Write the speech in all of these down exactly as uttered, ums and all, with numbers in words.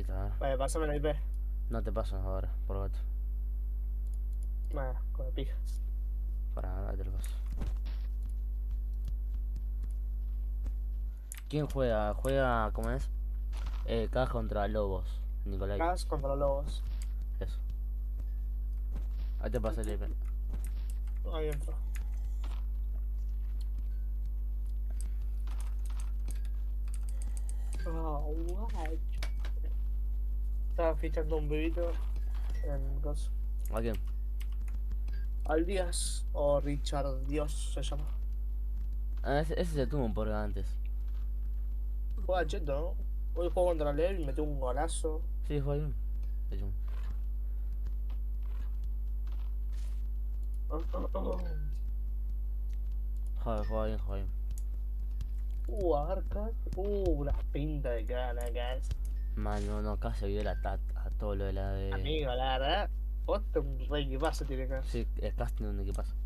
Listo, a ver. Vale, pásame la I P. No te paso ahora, por gato. Bueno, con la pija. Para ahora te lo paso. ¿Quién juega? Juega, ¿cómo es? Eh, K contra Lobos. Nicolai. Gas contra los lobos. Eso. Ahí te pasé el I P. Ahí entró. Oh, guacho. Estaba fichando un bebito en Ghost. ¿A quién? Al Díaz o Richard Dios se llama. Ah, ese, ese se tuvo un por antes. Juega cheto, ¿no? Hoy juego contra Lev y metió un golazo. Sí, juega bien. De hecho, Joder, juega bien, juega bien. Uh, Arca. Uh, la pinta de cara, gas. Man, no, no, acá se vio la tat a todo lo de la de. Amigo, la verdad. Otro un rey que pasa tiene gas. Sí, el casting donde qué pasa.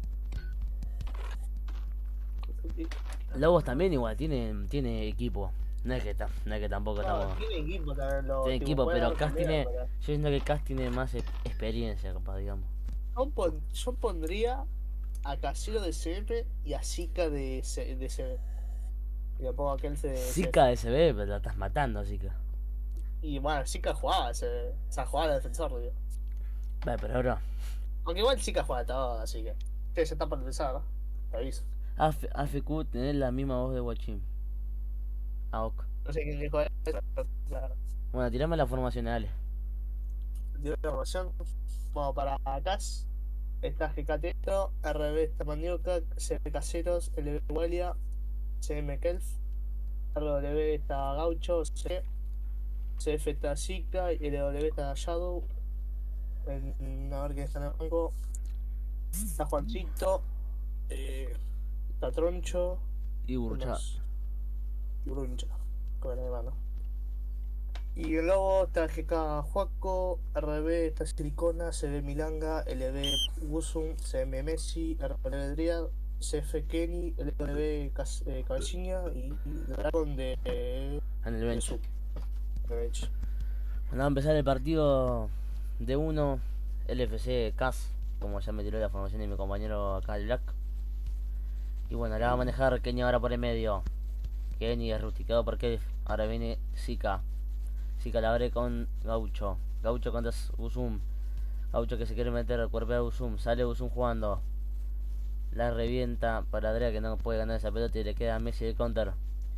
Lobos también igual, tiene, tiene equipo. No es que, ta- no es que tampoco No, estamos. tiene equipo también. Lo, Tiene tipo, equipo, puede pero dar Cas pelea, tiene. pero... Yo siento que Cas tiene más e- experiencia, capaz, digamos. Yo, pon- yo pondría a Casero de C F y a Zika de, C de C B. Y le pongo a aquel de C F. Zika S B, pero la estás matando, Zika. Y bueno, Zika jugaba, ese, o sea, jugaba de defensor, digo. Vale, pero ahora. Aunque igual Zika juega todo, así que. Sí, se está por empezar, ¿no? Te aviso. A F Q tenés la misma voz de Guachín. Ah, ok. No sé quién dijo eso, pero claro. Bueno, tirame la formación, dale. Dio la información. Vamos para acá. Está G K Teto, R B está Mandioca, C B Caseros, L B Walia, C M Kelf, R W está Gaucho, C, CF está Zika y L W está Shadow. En, a ver quién está en el banco. Está Juancito, eh, está Troncho, Y Burcha. y Bruncha, con el hermano. Y el lobo está G K Juaco, R B está Silicona, C B Milanga, L B Gusum, C M Messi, R W Driad, C F Kenny, L W eh, Cabeciña y, y Dragon de, eh, En el de bench. Sub. De bench. Bueno, va a empezar el partido de uno. L F C Cas. Como ya me tiró la formación de mi compañero acá, el Black. Y bueno, la va a manejar Kenny ahora por el medio. Kenny es rusticado por Kelf. Ahora viene Zika. Zika la abre con Gaucho. Gaucho contra Usum. Gaucho que se quiere meter, cuerpea a Usum. Sale Usum jugando. La revienta para Adrea que no puede ganar esa pelota y le queda a Messi de counter.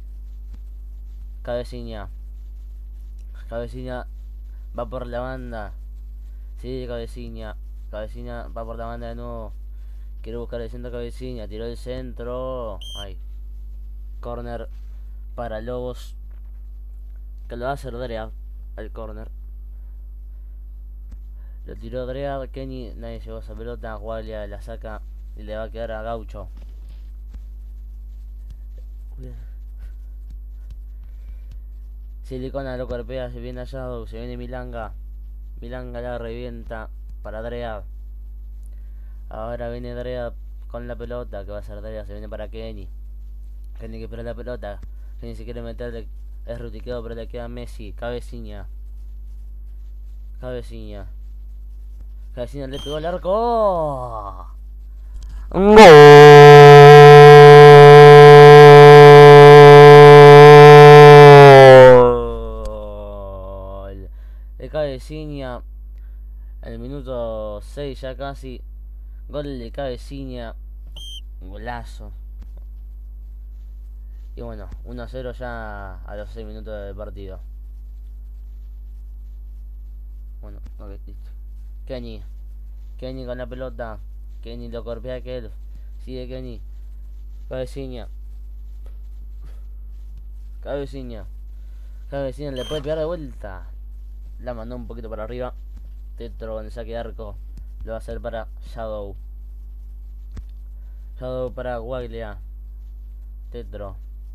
Cabeciña. Cabeciña va por la banda. Sí, Cabeciña. Cabeciña va por la banda de nuevo. Quiere buscar el centro Cabeciña. Tiró el centro. Ay. Corner para Lobos. Que lo va a hacer Drea. Al corner. Lo tiró Drea. Kenny. Nadie llevó esa pelota. Gualia la saca. Y le va a quedar a Gaucho. Silicona lo cuerpea. Se viene Shadow. Se viene Milanga. Milanga la revienta para Drea. Ahora viene Drea con la pelota. Que va a ser Drea. Se viene para Kenny. Kenny que espera la pelota. Kenny se quiere meter. Es rutiqueado pero le queda Messi. Cabeciña. Cabeciña. Cabeciña le pegó el arco. ¡Gol! De Cabeciña. En el minuto seis ya casi. Gol de Cabeciña. Golazo. Y bueno, uno a cero ya a los seis minutos del partido. Bueno, ok, listo. Kenny. Kenny con la pelota. Kenny lo corpea a Kelf. Sigue Kenny. Cabeciña. Cabeciña. Cabeciña le puede pegar de vuelta. La mandó un poquito para arriba. Tetro en saque de arco. Lo va a hacer para Shadow. Shadow para Guaglia. Tetro.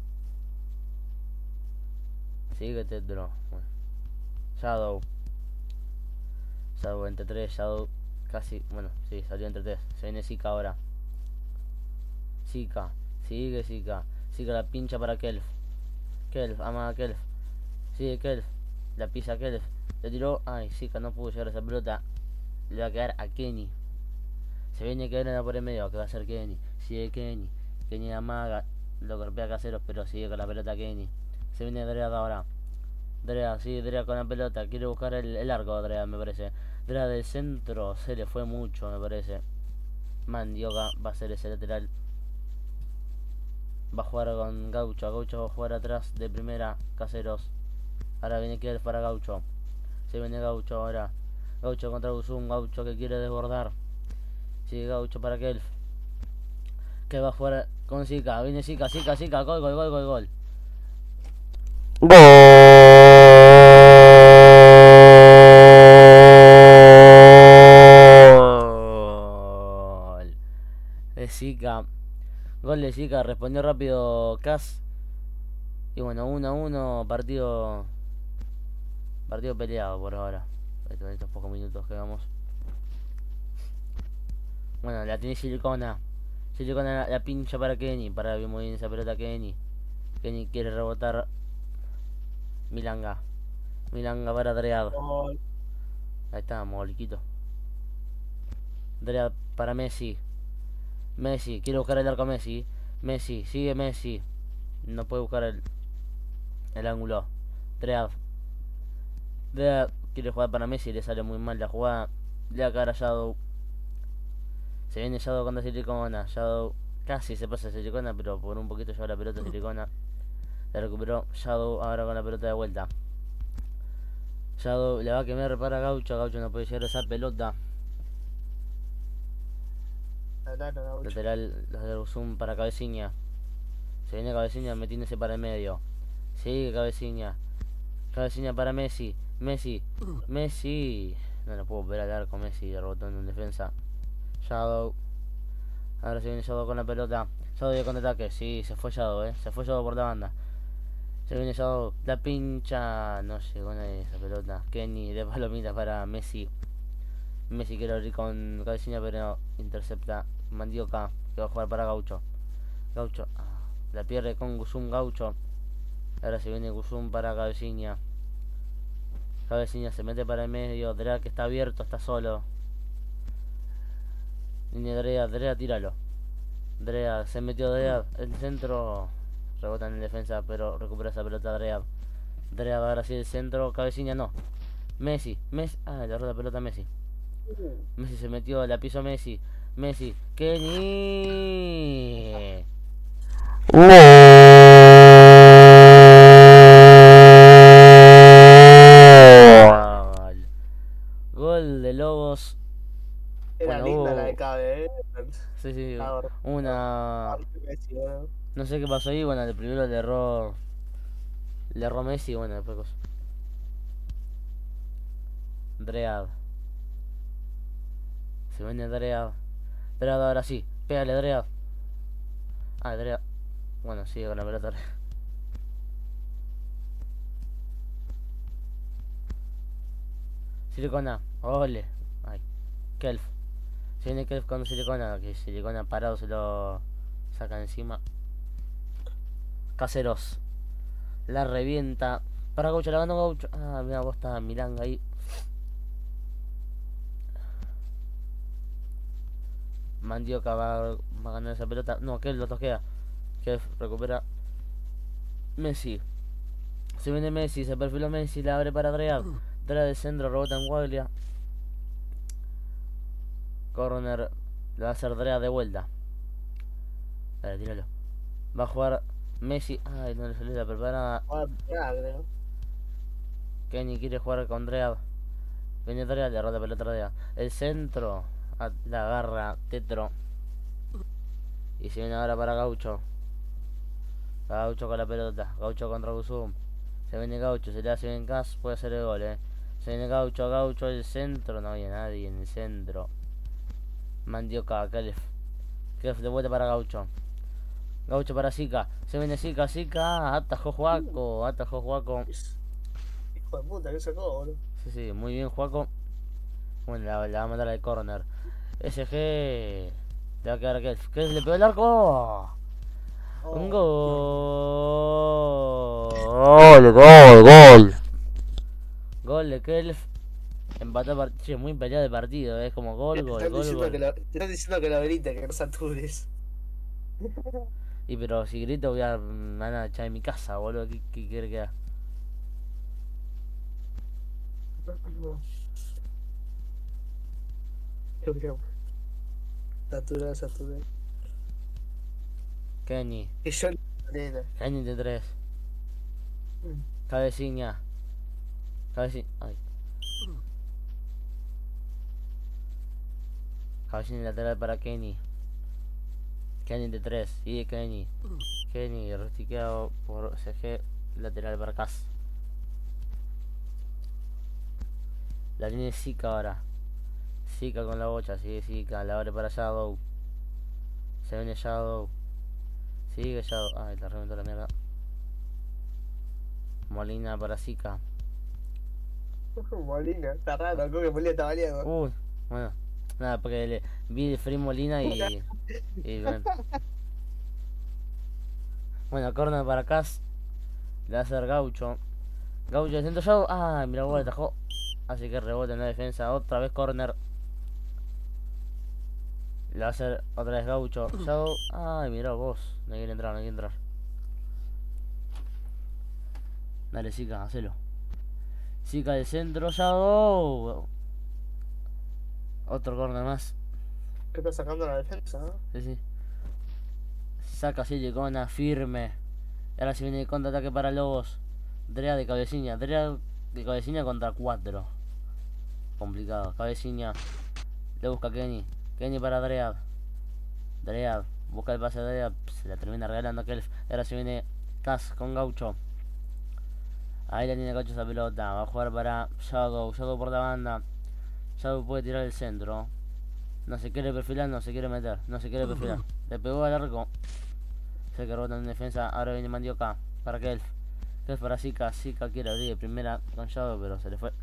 Sigue Tetro. Bueno. Shadow. Shadow entre tres. Shadow casi. Bueno, sí, salió entre tres. Se viene Zika ahora. Zika. Sigue Zika. Zika la pincha para Kelf. Kelf, ama a Kelf. Sigue Kelf. La pisa Kelf. Le tiró. Ay, Zika no pudo llegar a esa pelota. Le va a quedar a Kenny. Se viene que era por el medio. Que va a ser Kenny. Sigue Kenny. Kenny amaga. Lo golpea a Caseros, pero sigue con la pelota Kenny. Se viene Dread ahora. Dread, sí, Dread con la pelota. Quiere buscar el, el arco, Dread, me parece. Dread del centro. Se le fue mucho, me parece. Mandioca va a ser ese lateral. Va a jugar con Gaucho. Gaucho va a jugar atrás de primera. Caseros. Ahora viene Kelf para Gaucho. Se viene Gaucho ahora. Gaucho contra Guzum. Gaucho que quiere desbordar. Sigue Gaucho para Kelf. Que va a jugar con Zika. Viene Zika, Zika, Zika. Gol, gol, gol, gol, gol. Gol de Zika. Gol de Zika. Respondió rápido Cas. Y bueno, uno a uno. Partido. Partido peleado por ahora. En estos pocos minutos que vamos. Bueno, la tiene Silicona. Silicona la, la pincha para Kenny. Para bien muy bien esa pelota Kenny. Kenny quiere rebotar. Milanga. Milanga para Dread. Gol. Ahí está, moliquito. Dread para Messi. Messi, quiere buscar el arco Messi. Messi, sigue Messi. No puede buscar el, el ángulo. Dread. Dread quiere jugar para Messi. Le sale muy mal la jugada. Le va a caer a Shadow. Se viene Shadow contra Silicona. Shadow casi se pasa a Silicona, pero por un poquito lleva la pelota a Silicona. La recuperó Shadow ahora con la pelota de vuelta. Shadow le va a quemar para Gaucho. Gaucho no puede llegar a esa pelota. Lateral, los de Zoom para Cabeciña. Se viene Cabeciña metiéndose para el medio. Sigue Cabeciña. Cabeciña para Messi. Messi. Messi. No lo puedo ver al arco Messi. Rebotando en defensa. Shadow. Ahora se viene Shadow con la pelota. Shadow de contraataque. Sí, se fue Shadow, eh. Se fue Shadow por la banda. Se viene Shadow. La pincha. No llegó nadie esa pelota. Kenny de palomita para Messi. Messi quiere abrir con Cabeciña, pero no. Intercepta Mandioca, que va a jugar para Gaucho. Gaucho. Ah, la pierde con Guzum Gaucho. Ahora se viene Guzum para Cabeciña. Cabeciña se mete para el medio. Drea que está abierto, está solo. Línea Drea, Drea, tíralo. Drea, se metió Drea. El centro. Rebota en defensa, pero recupera esa pelota Drea. Drea va ahora sí el centro. Cabeciña no. Messi, Messi. Ah, le agarró la pelota a Messi. Messi se metió, la piso Messi. Messi, Kenny. Gol. Gol de Lobos. Era Bueno, linda hubo- la de Cabe, eh. Sí, sí, Ahora, una. Messi, bueno. No sé qué pasó ahí. Bueno, el primero le erró. Le erró Messi. Bueno, después cosa. Dread. Se viene Dread. Dread ahora sí. Pégale, Dread. Ah, Dread. Bueno, sigue con la pelota. Silicona. Ole. Ay. Kelf. Se viene Kelf con Silicona. Que Silicona parado se lo saca encima. Caseros. La revienta. Para Gaucho, la ganó Gaucho. Ah, mira, vos está Milanga ahí. Mandioca va, va a ganar esa pelota. No, que lo toquea. Que recupera Messi. Se viene Messi, se perfiló Messi, la abre para Dread. Dread de centro, rebota en Guaglia. Corner. Le va a hacer Dread de vuelta. Dale, tíralo. Va a jugar Messi. Ay, no le salió la preparada. Ahora, nada, creo. Kenny quiere jugar con Dread. Viene Dread, le rota pelota a Dread. El centro. La agarra Tetro. Y se viene ahora para Gaucho. Gaucho con la pelota. Gaucho contra Guzum. Se viene Gaucho, se le hace bien Cas. Puede hacer el gol, eh. Se viene Gaucho, Gaucho el centro. No había nadie en el centro. Mandioca, Kelf. Kelf de vuelta para Gaucho. Gaucho para Zika. Se viene Zika, Zika. Atajó Juaco. Atajó Juaco. Hijo de puta, que sacó, boludo. Sí, sí, muy bien Juaco. Bueno, la, la va a mandar al corner. S G. Le va a quedar a Kelf. Kelf le pegó el arco. Oh, Un gol. Gol, gol, gol. Gol de Kelf. Empató par- che, muy peleado el partido, es como gol, Te gol, están gol, diciendo gol. que la, te están diciendo que la verita, que no satures. Y pero si grito voy a, me van a echar de mi casa, boludo. ¿Qué, qué quiere que haga? Satura, satura. Kenny. Que yo nena. Kenny de tres. Cabeciña. Cabeciña. Ay. Cabeciña lateral para Kenny. Kenny de tres. Sigue Kenny. Kenny rustiqueado por C G. Lateral para Cas. La línea de Zika ahora. Zika con la bocha. Sigue Zika. La abre para Shadow. Se viene Shadow. Sigue Shadow. Ay, la reventó la mierda. Molina para Zika. Molina, está raro, creo que Molina está baleado. Uy, bueno. Nada, porque le, vi el Free Molina y. y bueno. Bueno, corner para Cas. Le va a hacer Gaucho. Gaucho de centro Shadow. Ah, mira, gol atajó. Así que rebote en la defensa. Otra vez corner. Le va a hacer otra vez Gaucho. Shadow. Ay, mira vos. No quiere entrar, no quiere entrar. Dale, Zika, hacelo. Zika de centro, Shadow. Otro corner más. ¿Qué está sacando la defensa? ¿No? Sí, sí. Saca Silicona, firme. Y ahora se viene el contraataque para Lobos. Drea de cabecilla. Drea de cabecilla contra cuatro. Complicado. Cabecilla. Le busca Kenny. Kenny para Dread. Dread. Busca el pase de Dread. Se la termina regalando a Kelf. Ahora se viene Cas con Gaucho. Ahí la tiene Gaucho esa pelota. Va a jugar para Shadow. Shadow por la banda. Shadow puede tirar el centro. No se quiere perfilar, no se quiere meter. No se quiere perfilar. Le pegó al arco. Sé que rebota en defensa. Ahora viene Mandioca para Kelf. Kelf para Zika. Zika quiere abrir de primera con Shadow, pero se le fue.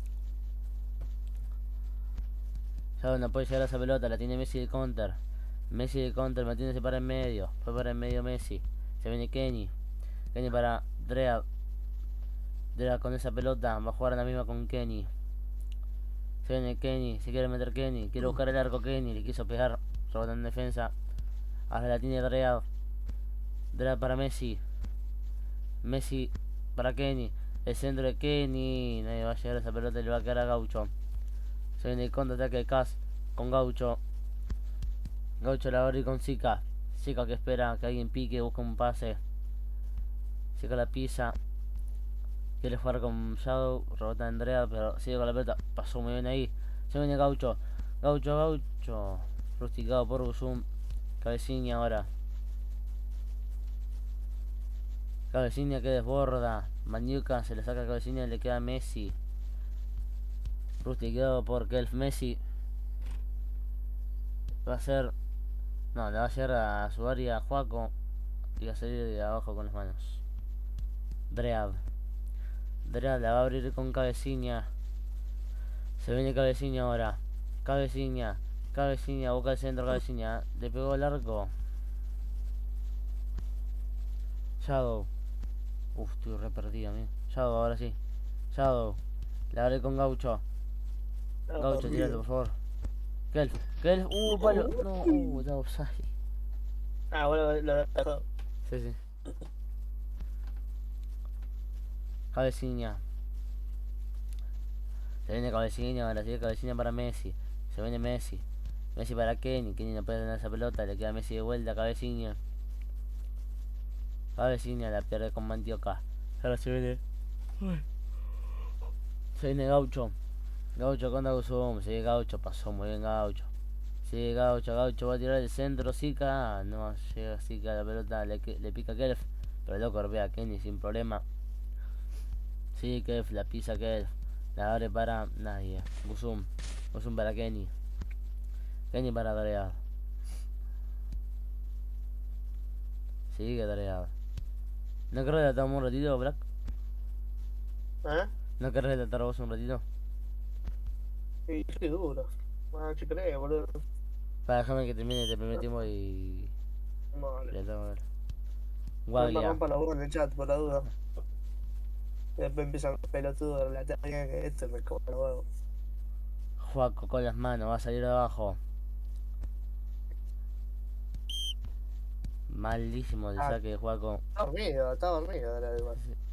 Shadow no puede llegar a esa pelota. La tiene Messi de counter. Messi de counter. Martínez se para en medio. Fue para en medio Messi. Se viene Kenny. Kenny para Dread. Dread con esa pelota. Va a jugar a la misma con Kenny. Se viene Kenny. Se quiere meter Kenny. Quiere buscar el arco Kenny. Le quiso pegar. Rebota en defensa. Ahora la tiene Dread. Dread para Messi. Messi para Kenny. El centro de Kenny. Nadie va a llegar a esa pelota y le va a quedar a Gaucho. Se viene el contraataque de Cas con Gaucho. Gaucho la va a abrir con Zika. Zika que espera que alguien pique, busca un pase. Zika la pisa. Quiere jugar con Shadow. Rebota en Andrea, pero sigue con la pelota. Pasó muy bien ahí. Se viene Gaucho. Gaucho, Gaucho. Rusticado por Guzum. Cabeciña ahora. Cabeciña que desborda. Maniuca se le saca a Cabeciña y le queda a Messi. Rusticado por Kelf. Messi. Va a ser. No, le va a llegar a su área a Juaco. Y va a salir de abajo con las manos. Dread. Dread la va a abrir con Cabeciña. Se viene Cabeciña ahora. Cabeciña. Cabeciña, boca del centro, Cabeciña. Le pegó el arco. Shadow. Uf, estoy re perdido, amigo. Shadow, ahora sí. Shadow. La abre con Gaucho. Gaucho, tírate, por favor. Kelf. Kelf. Uh, palo. No, uh, está offside. Ah, bueno, lo dejó. Sí, sí. Cabeciña. Se viene Cabeciña, ahora sigue Cabeciña para Messi. Se viene Messi. Messi para Kenny. Kenny no puede tener esa pelota. Le queda Messi de vuelta. Cabeciña. Cabeciña la pierde con Mandioca. Ahora se viene. Se viene Gaucho. Gaucho con Guzum. Sigue Gaucho. Pasó muy bien Gaucho. Sigue Gaucho. Gaucho va a tirar el centro. Zika. No llega Zika. La pelota le, le pica a Kelf. Pero loco ve a Kenny sin problema. Sí, Kelf. La pisa Kelf. La abre para nadie. Guzum. Guzum para Kenny. Kenny para Dread. Sigue Dread. ¿No querés relatar un ratito, Black? ¿Eh? ¿No querés relatar vos un ratito? Y qué duro. Ah, ¿qué crees, boludo? Para dejarme que termine este primer tiempo y... Vale. Le tengo a ver. No me Guaglia. rompa la voz en el chat, por la duda. Después empiezan los pelotudos de la tarea que esto me come los huevos. Juaco con las manos, va a salir abajo. Malísimo el Ah, saque de Juaco. está dormido, está dormido ahora igual.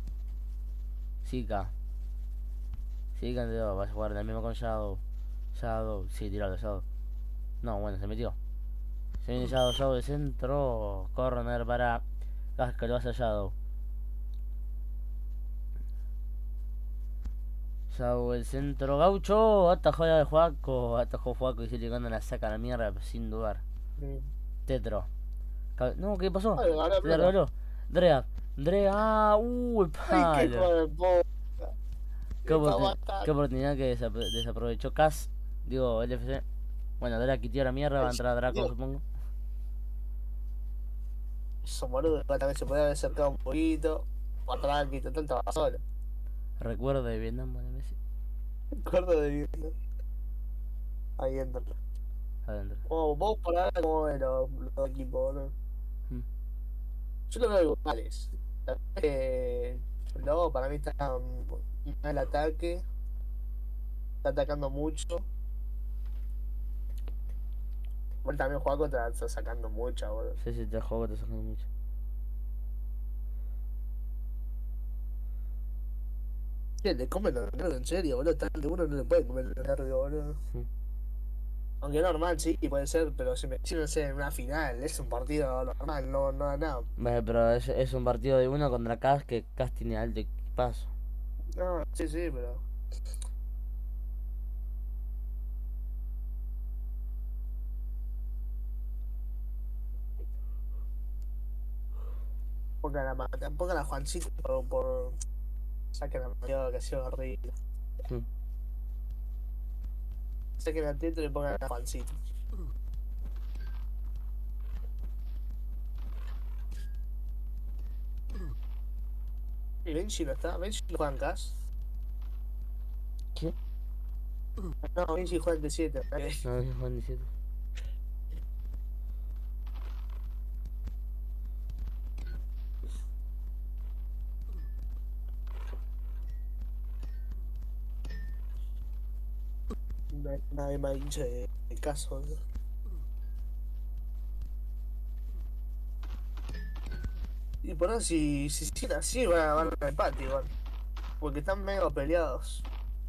Zika. Zika entró, va a jugar la misma con Shadow. Shadow, sí, tiralo, Shadow. No, bueno, se metió. Se viene Shadow, Shadow de centro. Corner para Gas que lo hace Shadow. Shadow el centro. Gaucho. Atajó la de Juaco. Atajó Juaco y Silicon la saca a la mierda sin dudar. Mm. Tetro. No, ¿qué pasó? Ay, ganó Se le plata. regaló. Drea. Drea. Ah, uh, el Ay, qué hijo palo. de puta. Qué, Me va a oportun- matar. qué oportunidad que desapro- desaprovechó Cas. Digo, L F C. Bueno, Drea quitió la mierda. Va a entrar Draco, Dios, supongo. eso boludo, igual también se podía haber acercado un poquito. O tranqui, total estaba solo. Recuerdo de Vietnam, bueno, Messi. Me acuerdo de ahí entra. Adentro. Oh, vos por ahora como ven los, los dos equipos, boludo. Mm. Yo lo veo iguales. La verdad es que luego para mí está um, mal el ataque. Está atacando mucho. Bueno, también Juaco está, está sacando mucha, boludo. Sí, sí, te juego, te sacando mucho. Che, le comen los nervios en serio, boludo. Tan de uno no le puede comer los nervios, boludo. Mm. Aunque normal, sí, puede ser, pero si me si no sé, en una final, es un partido normal, no, no da nada. Bueno, pero es, es un partido de uno contra Cas que Cas tiene alto equipazo. No, sí, sí, pero. Pongan a, Ma- pongan a Juancito por, por. Saquen a Mario, que ha sido horrible. Mm. Saquen a Teto y pongan a Juancito. ¿Y Benji no está? ¿Benji no juega en Cas? ¿Qué? No, Benji juega en T siete. No, no Juan diecisiete. Nadie más hincha de, de caso, ¿no? Y por eso, si, si siguen así, van a van a empate igual. Porque están medio peleados.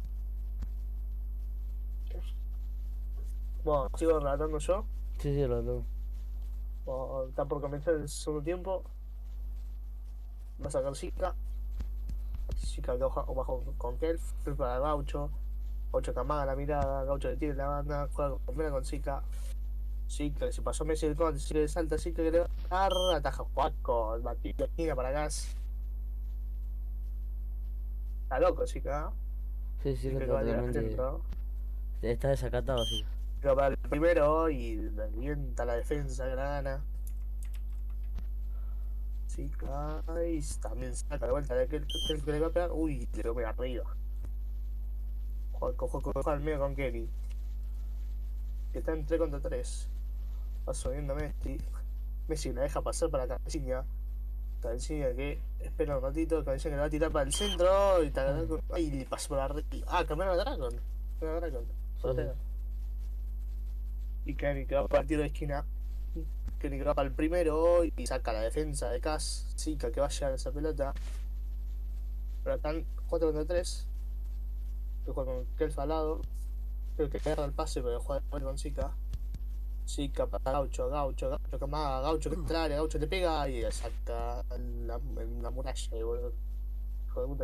Bueno, sigo relatando yo. Sí, sí, lo lo. Bueno, está por comenzar el segundo tiempo. Va a sacar Zika. Zika que baja bajo con Kelf. Kelf para Gaucho. Gaucho que amaga la mirada. Gaucho le tira la banda. Juega con con Zika. Zika que se pasó Messi el conte. Zika le salta. Zika que le va a dar. Ataja Juaco. El batido esquina para Gas. Está loco Zika. Sí, sí, Zika que que va a tirar al totalmente. centro. Está desacatado, sí. Pero para el primero y revienta la defensa que la gana. Zika. Y también saca de vuelta de aquel que le va a pegar. Uy, le pega arriba. Juaco, Juaco, Juaco al medio con Kelly. Que está en tres contra tres. Va subiendo Messi. Messi la deja pasar para Cabecilla. Cabecilla que espera un ratito. Cabecilla que la va a tirar para el centro. Y está. Ay, le pasó por arriba. Ah, cambiaron a Dragon. Cambiaron a Dragon. Sí, Y Kenny que va a partir de esquina. Kenny que va para el primero. Y saca la defensa de Cas. Zika que va a llegar a esa pelota. Pero están cuatro contra tres. Que juega con Kelf al lado. Creo que agarra el pase pero juega con Zika. Zika para Gaucho, Gaucho, Gaucho que amaga, Gaucho que entra al área, Gaucho le pega y le saca la, la muralla, boludo. Hijo de puta.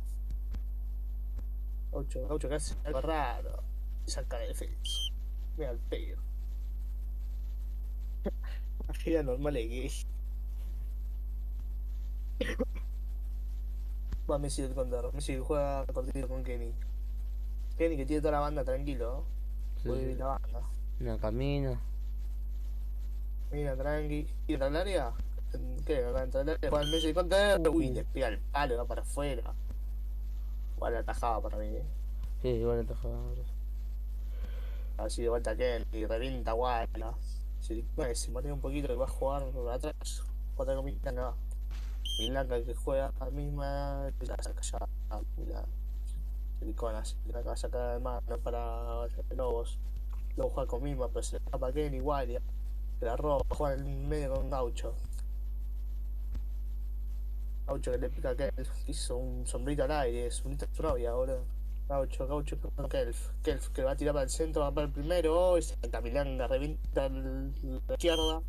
Gaucho, Gaucho que hace algo raro. Y saca la defensa. Mira el pedo. Era normal es gay. Va Messi del Condor. Messi juega partido con Kenny. Kenny que tiene toda la banda tranquilo. sí, Puede sí. vivir la banda. No camina. Mira, tranqui. ¿Y entra al área? ¿Qué? Va a entrar al área. Juega el Messi del Condor. Uy, le pega el palo, va para afuera. Igual la atajaba para mí. ¿Eh? Sí, igual atajaba. Así de vuelta Kenny y revienta Guayla. Si bueno, se mantiene un poquito que va a jugar atrás. Otra comida no. Milanga que juega la misma, la saca ya, y la silicona, la va a sacar de mano para Lobos. Luego juega con misma, pero se le escapa a Kenny igual, que la roba, juega en el medio con Gaucho. Gaucho que le pica a Kelf, hizo un sombrito al aire, es un su novia, boludo. Gaucho, Gaucho con Kelf, Kelf que va a tirar para el centro, va para el primero, y se Milanga revienta la izquierda.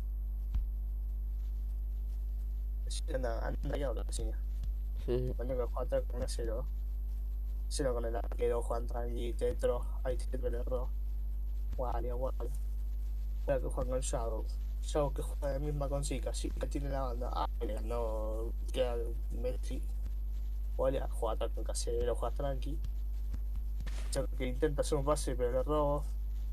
Anda, anda ya otra cocina. Sí. Cuando que juega atrás con una cero. Cero con el arquero, Juan Tranqui, Tetro, ahí Tetro le erró. Guardia, guardia. Espera que juega con Shadow. Shadow que juega de misma con Zika, Zika tiene la banda. Ah, le ganó, queda Messi. Guardia, juega atrás con Casero, juega tranqui. Shadow que intenta hacer un pase, pero le erró.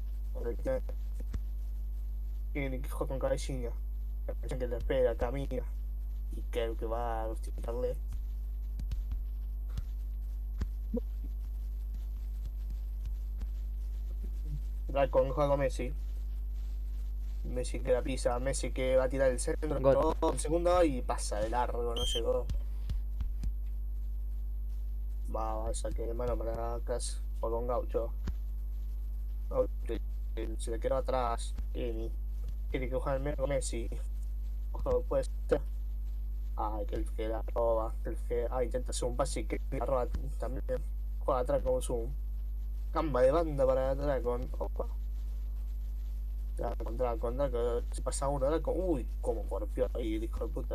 Tiene que juega con Cabecilla. Que le espera, camina. Y creo que va a tirarle. Con juega con Messi. Messi que la pisa, Messi que va a tirar el centro, Gol. el segundo y pasa de largo, no llegó. Va, va a saque de mano para Cas o con Gaucho. Gaucho se le quedó atrás. Kenny. Kenny que juega en medio con Messi. Ojo, puede ser. Ay, que el que la roba. Que el que ah, intenta hacer un pase y que la roba también. Juega atrás con Zoom. Camba de banda para atrás con. Opa. Con Draco, con Draco, se pasa uno, Draco, uy, como golpeó ahí el hijo de puta.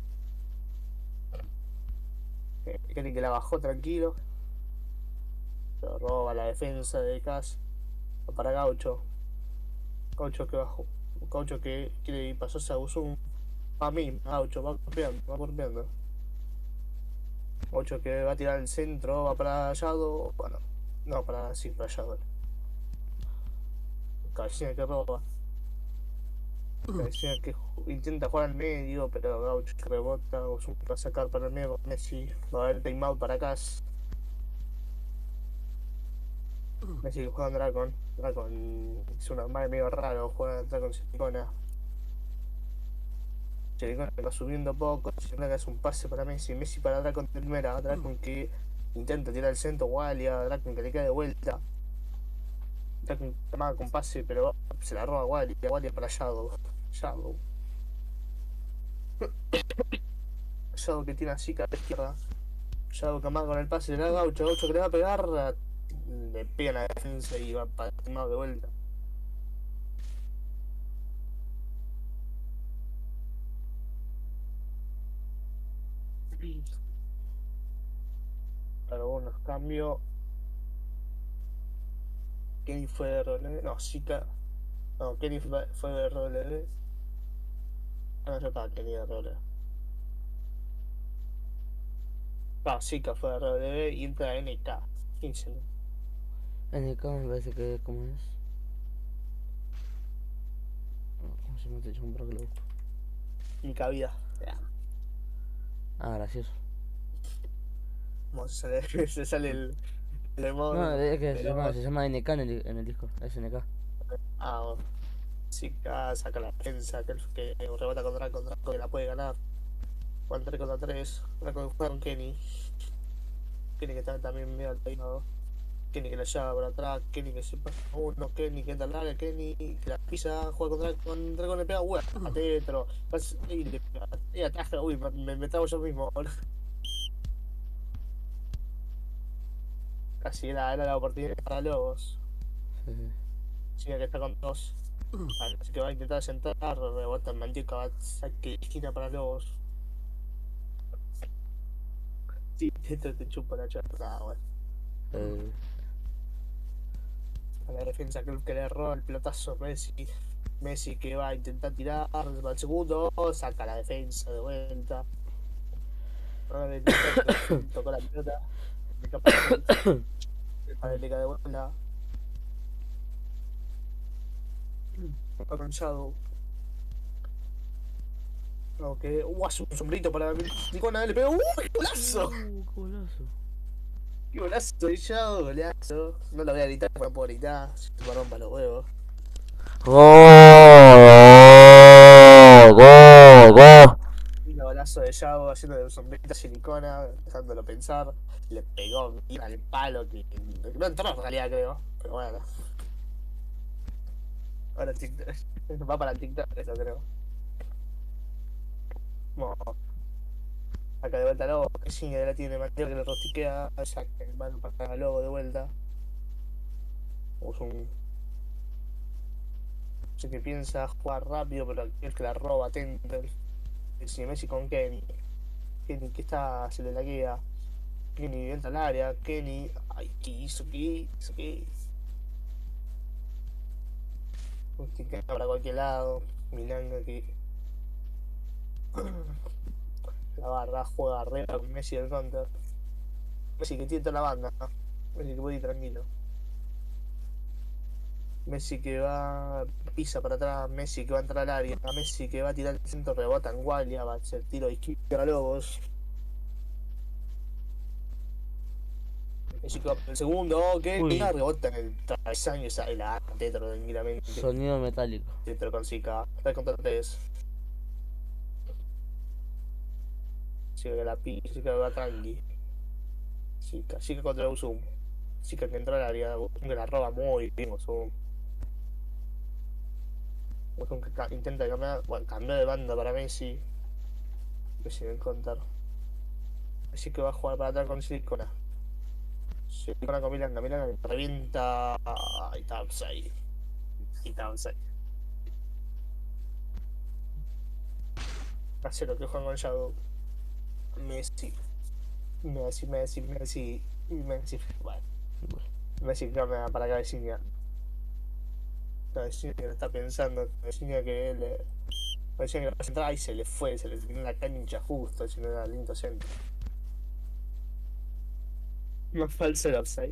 Kenny que la bajó tranquilo. Pero roba la defensa de Cas. Para Gaucho. Gaucho que bajó. Gaucho que quiere ir pasarse a Uzum. A mí, Gaucho, va golpeando, va golpeando. Gaucho que va a tirar el centro, va para Shadow. Bueno, no, para sí, para Shadow. Cabecilla que roba. Cabecilla que intenta jugar al medio, pero Gaucho que rebota. Uzum va a sacar para el medio con Messi. Va a haber timeout para Cas. Messi que juega en Dragon. Dragon es un arma medio raro. Juega Dragon Silicona. Silicona va subiendo poco. Silicona que hace un pase para Messi. Messi para Dragon de primera. Dragon que intenta tirar el centro. Walia. Dragon que le cae de vuelta. Dragon tomaba con pase, pero se la roba Walia. Walia para Shadow. Shadow. Shadow que tiene así a la izquierda. Shadow que amaga con el pase. Le da Gaucho. Gaucho que le va a pegar. Le pega la defensa y va para el de vuelta. Para unos cambios. Kenny fue de R W. No, Zika. No, Kenny fue, fue de R W. Ah, no, ya estaba Kenny de R W. No, Zika fue de R W y entra N K. quince, ¿no? N K me parece que como es. ¿Cómo se me ha hecho un para que lo busco? Mi cabida. Ya. Ah, gracioso. Como se sale, se sale el, el demonio. No, es que se pero- llama, se llama N K en el, en el disco, es N K. Ah, bueno. Zika saca la defensa, que, que rebota con Draco, Draco que la puede ganar. Juan tres contra tres. Draco que juega con Kenny. Kenny que está también medio al peinado. Kenny que la lleva por atrás, Kenny que se pasa uno, Kenny que entra al área, Kenny que la pisa, juega con Draco, con Draco le pega, uy, a Tetro. Y le pega, y ataja, uy, me, me trago yo mismo. Casi era, era la oportunidad para Lobos. Sí, sí. Sí, que está con dos. Así que va a intentar sentar, rebota en Manteca, va a saque de esquina para Lobos. Sí, esto te chupa la charla, bueno. Eh, A la defensa que que le erró el pelotazo Messi. Messi que va a intentar tirar, va al segundo, saca la defensa de vuelta. Ahora le tocó la pelota. Le capa la le cae de vuelta. Va con Shadow. No, que. Uh, hace un sombrito para Nicona, le pegó. ¡Uh, qué golazo! Uh, qué golazo. ¡Qué golazo de Shadow, golazo! No lo voy a gritar, no puedo gritar. Se me rompa los huevos. Go, go, go, go. Y la golazo de Yao haciendo de sombrita silicona, dejándolo pensar. Le pegó bien al palo que no entró en realidad, creo. Pero bueno. Ahora TikTok. Va para TikTok eso, creo. Bueno, acá de vuelta Lobo, que sí, ahora tiene Mateo que le rostiquea, saca el mano para Lobo de vuelta. Usa un. No sé qué piensa jugar rápido, pero el que la roba Tender. Si Messi con Kenny. Kenny que está, se le laguea. Kenny entra al área. Kenny. Ay, ¿qué hizo? ¿Qué hizo? ¿Qué? Rostiquea para cualquier lado. Milanga que. La barra juega arriba con Messi del counter. Messi que tiene toda la banda. Messi que puede ir tranquilo. Messi que va, pisa para atrás, Messi que va a entrar al área, Messi que va a tirar el centro, rebota en Gualia, va a hacer tiro de izquierda a Lobos. Messi que va por el segundo, oh, que rebota en el travesaño y sale la Tetro tranquilamente. Sonido metálico. Tetro con Zika, tres contra tres. Zika que la pisa, Zika que va tranqui. Zika, Zika contra Uzum. Zika que entra al área, Uzum que la roba muy bien, Uzum. Uzum que intenta cambiar, bueno, cambió de banda para Messi. Messi en el counter. Messi que va a jugar para atrás con Silicona. Silicona con Milanga, Milanga que revienta. Y está offside. Y está offside. Casero que juega con Shadow. Messi. Messi, Messi, Messi. Messi. Bueno. Messi cambia para Cabecilla. Cabecilla que lo está pensando. Cabecilla que él. Cabecilla que va a centrar y se le fue. Se le terminó la cancha justo. Si no era lindo centro. Más falso el offside.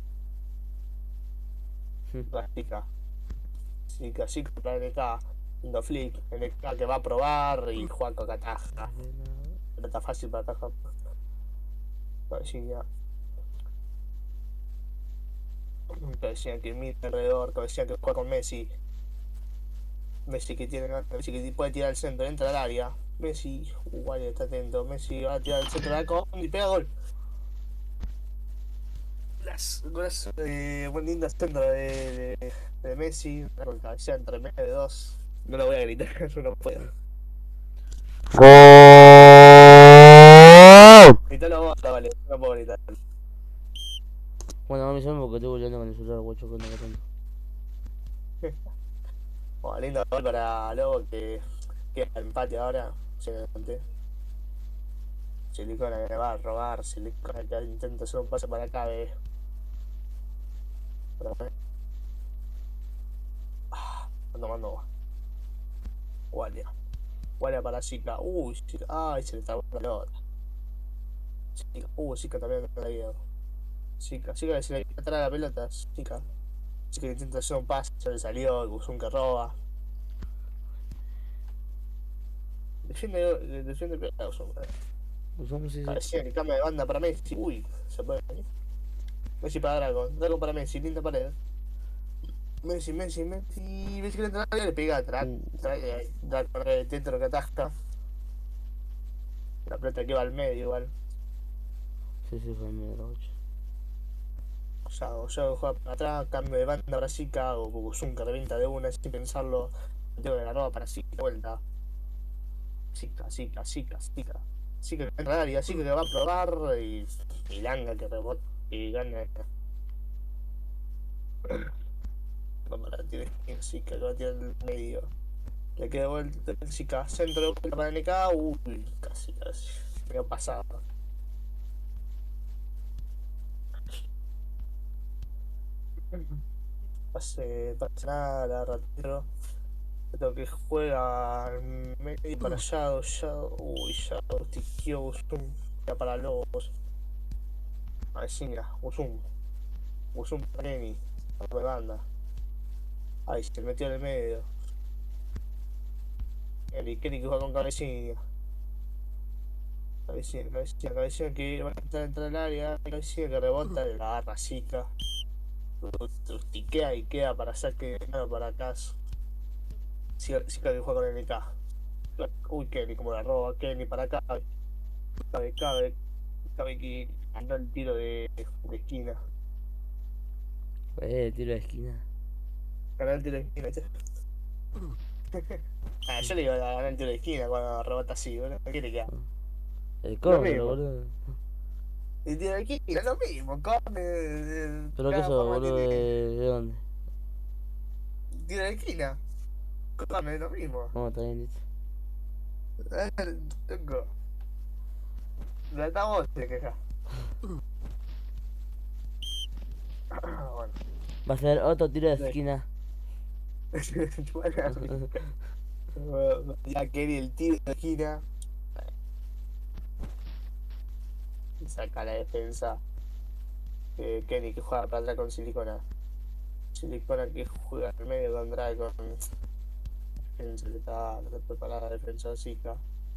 Plástica. Sí, casi para N K. Lindo flick. N K que va a probar y Juanco que ataja. No está fácil para atajar. Cabecilla. Cabecilla que mira alrededor. Cabecilla que juega con Messi. Messi que tiene. Messi que puede tirar al centro. Entra al área. Messi. Igual está atento. Messi va a tirar al centro de la y pega gol. Golazo de buen lindo centro de, de, de Messi, con cabecilla entre medio de dos. No lo voy a gritar, yo no puedo. Gritalo vos, vale, no puedo gritar. Bueno, mami, porque estoy volviendo con el celular, guacho, que no lo tengo. Bueno, lindo gol para Lobo que queda el empate ahora. Silicona que va a robar, Silicona que intenta hacer un pase para acá, ve. Ah, ando mando. Guardia. Guardia para Zika. Uy, Zika. Ay, se le trabó la pelota. Zika. Uy, Zika también me ha ido. Zika. Zika que se le atrás la pelota. Zika. Zika que intenta hacer un pase. Se le salió. El Uzum que roba. Defiende. Defiende el pelota. Uzum sí. Parecía que cambia de banda para Messi. Uy, se puede venir. Messi para Dragon. Dragon para Messi. Linda pared. Messi, Messi, Messi. Messi que le entra y le pega atrás. Dragon de Tetro que atasca. La pelota que va al medio igual. Sí, sí, fue al medio, ocho. Yago, Yago juega para atrás, cambio de banda para Zika, o Uzum que revienta de una sin pensarlo. Tengo que la roba para Zika, vuelta. Zika, Zika, Zika, Zika. Zika que entra al área, Zika que va a probar y Milanga que rebota y gana. Como la tiene Zika que va a tirar el medio. Le queda vuelta Zika, centro de vuelta para N K, uy, casi, casi. Me ha pasado. Pase, pase nada, ratero. Lo que juega al medio para Shadow, Shadow. Uy, Shadow, tiqueó Uzum. Ya para Lobos. A ver, sí, mira, Uzum. Uzum para Kenny. De banda. Ahí se metió en el medio. Kenny, Kenny que juega con cabecilla. Cabecilla, cabecilla, cabecilla que va a entrar, entrar al área. Cabecilla que rebota, la agarra Zika. Tiquea y queda para saque de mano para acá. Zika que juega con N K. Uy, Kenny, como la roba, Kenny para acá. Cabe, cabe, cabe que ganó el tiro de, de esquina. Eh, tiro de esquina. Ganó el tiro de esquina, ¿viste? Ah, yo le iba a ganar el tiro de esquina cuando rebota así, boludo. ¿Qué le queda? El Lo córner, mismo. boludo. El tiro de esquina es lo mismo, come. ¿Pero qué Cada sos, forma boludo? tiene. ¿De, de dónde? Tiro de esquina. Come, es lo mismo. No, está bien, listo. Loco. La estamos de queja. Bueno. Va a ser otro tiro de esquina. Ya Kenny el tiro de esquina. Saca la defensa. Eh, Kenny que juega para atrás con Silicona. Silicona que juega al medio con Andrade con. Defensa que está preparada la defensa de Zika.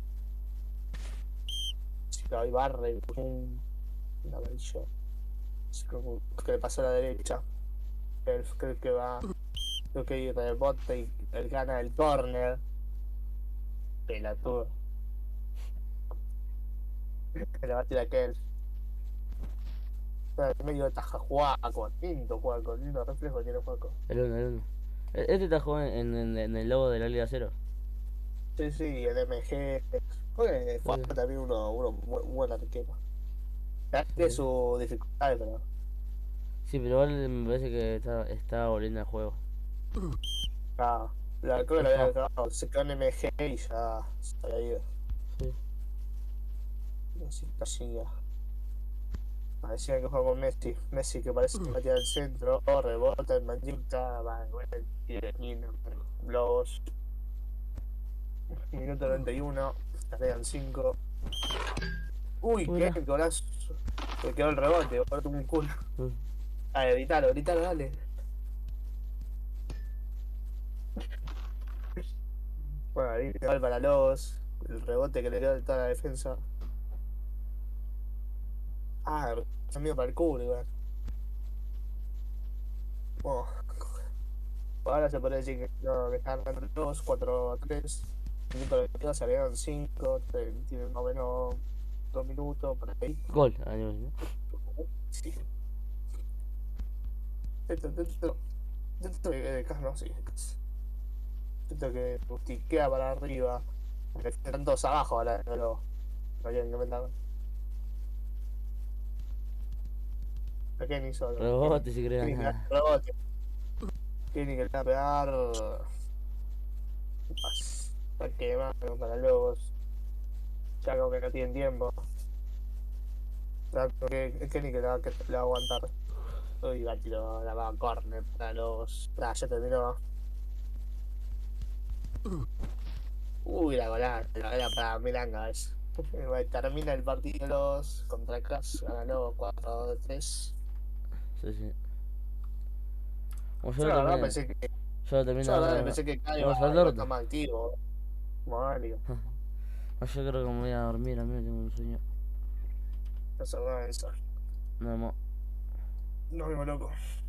Zika hoy barre un, un amarillo. Como que le pasó a la derecha. Él creo que va. Creo que rebote y él gana el corner. Pelotudo. Que le va a tirar aquel. En medio de taja Juaco. Lindo Juaco. Lindo reflejo tiene Juaco. El uno, el uno. E- Este está jugando en, en, en el logo de la Liga Cero. Sí, sí, el M G. Juega Sí, Juaco también uno, uno bu- buen arquero. Tiene sí. sus dificultades, pero. Sí, pero igual me parece que está, está volviendo al juego. Ah, la, creo que lo había Está. dejado. Se quedó en M G y ya se había ido. Sí. Así casi ya. Parecía que juega con Messi. Messi que parece que va a tirar al centro. Oh, rebota, el Manchuca. Va, bueno, tira el esquina. Globos. Minuto noventa y uno. Ya quedan cinco. Uy, qué Mira. golazo. Se quedó el rebote, boludo, tuvo un culo. Mm. Ah, gritalo, gritalo, dale. Bueno, ahí igual para los. El rebote que le dio de toda la defensa. Ah, se medio para el culo, igual. Oh, ahora se puede decir que, no, que están ganando los cuatro a tres. Minuto veintidós, se agregaron cinco. Tienen más o menos dos minutos por ahí. Gol. Ah, no, ¿no? Sí. Esto, esto, esto, esto de Carlos, sí. Esto que bustiquea para arriba. Están todos abajo ahora, no lo. No quieren que metan. ¿A Kenny solo? Rebote si querés Kenny que ganar. rebote. Kenny que le va a pegar. Está quemando para los. Ya como que no tienen tiempo. Ya como que es Kenny que le va, que le va a aguantar. Uy, va a tirar la va a corner para los. Ah, ya terminó. Uy, la golaza, la era para Milanga eso. Termina el partido los contra Cas, ganó cuatro a tres. Sí, sí. Bueno, yo Yo lo la verdad terminé. pensé que. Yo lo terminé Yo la verdad ahora. pensé que Kai iba, Vamos al iba a orto. estar más activo. Mario. Yo creo que me voy a dormir, a mí tengo un sueño. No se va a pensar. Nada más. No me loco.